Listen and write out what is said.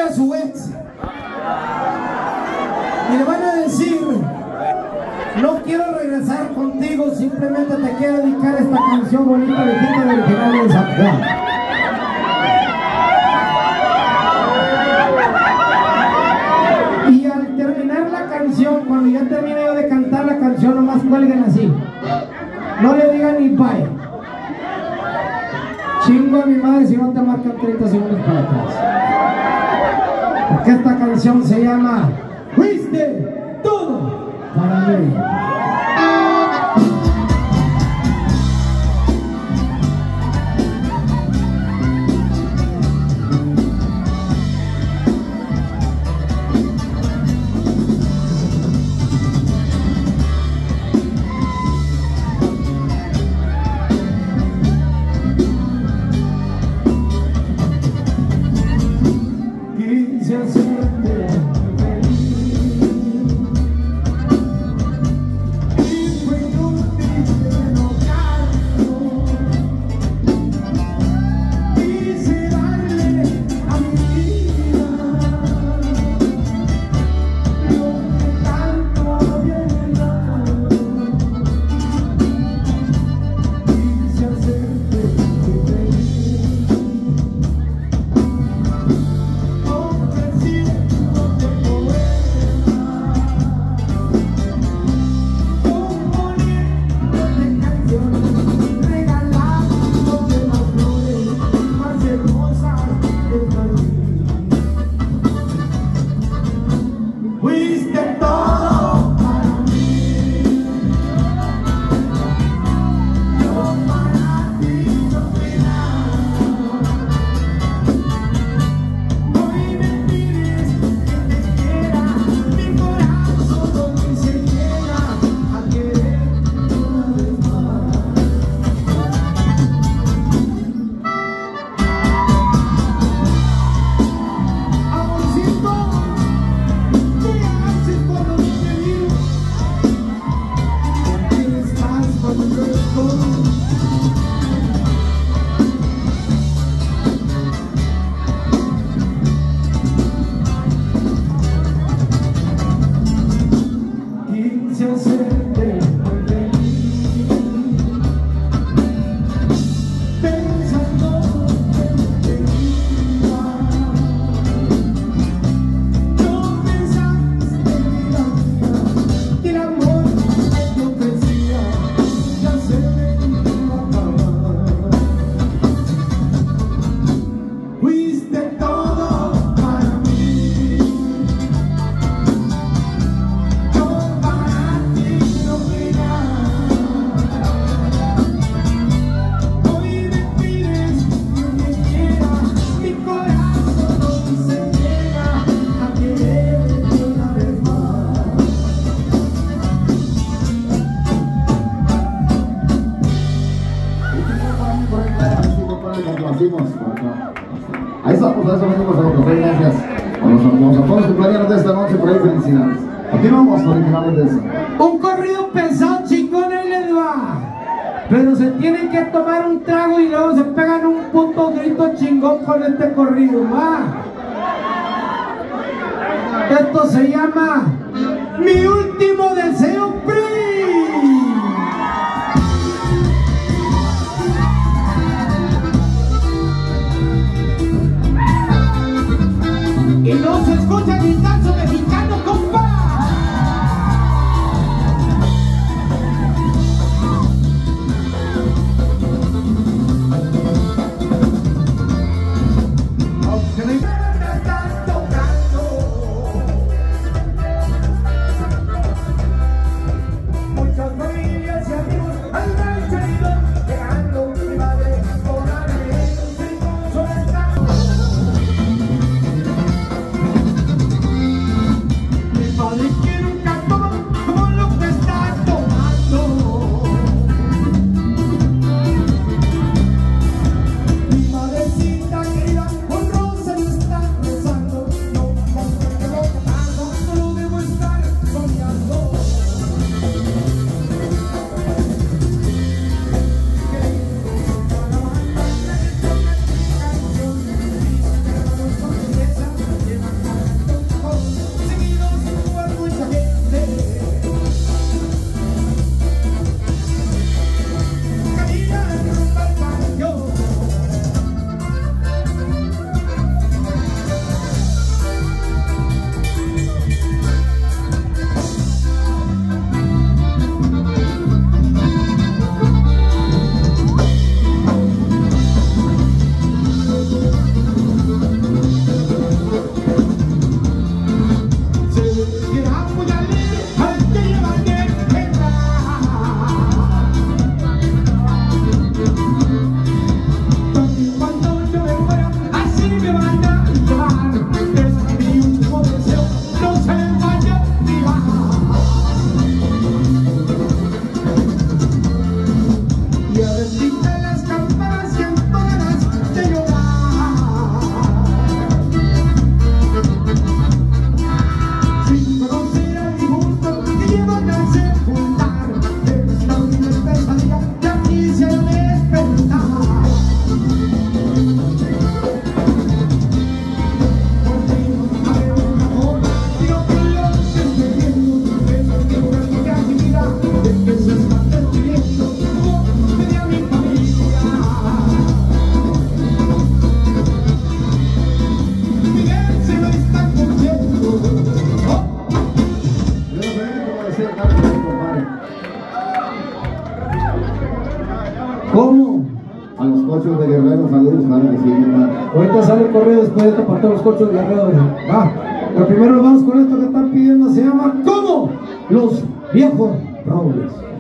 a su ex y le van a decir: no quiero regresar contigo, simplemente te quiero dedicar esta canción bonita, viejita, del original de San Juan. Y al terminar la canción, cuando ya termine yo de cantar la canción, nomás cuelguen así, no le digan ni bye. Chingo a mi madre si no te marcan 30 segundos para atrás, porque esta canción se llama Fuiste Todo Para Mí. Quise hacerte feliz y fue inútil enojarnos. Quise darle a mi vida lo que tanto había dado. Quise hacerte feliz. Fuiste todo para mí, yo para ti no fui nada. Hoy me pides que te quiera, mi corazón hoy se llega a quererte una vez más. Amorcito, quise hacerte muy feliz, pensando en te iba. No pensaste, vida mía, que el amor que te ofrecía ya se me iba a acabar. Fuiste todo para mí, yo para ti no fui nada. Hoy me pides que me quiera, mi corazón hoy se llega a quererte una vez más. Ahí estamos, a eso venimos a nosotros. Gracias a todos los cumpleaños de esta noche, por ahí felicidades. Continuamos originalmente eso. Un corrido pensado, chingón, ahí les va. Pero se tienen que tomar un trago y luego se pegan un puto grito chingón con este corrido, va. Esto se llama Mi Último Deseo, PRI. Y no se escucha ni tanto mexicano, compa. Ahorita sale el corrido después de tapar los cochos de Guerrero. Va. Pero primero vamos con esto que están pidiendo. Se llama ¿Cómo? Los Viejos Robles.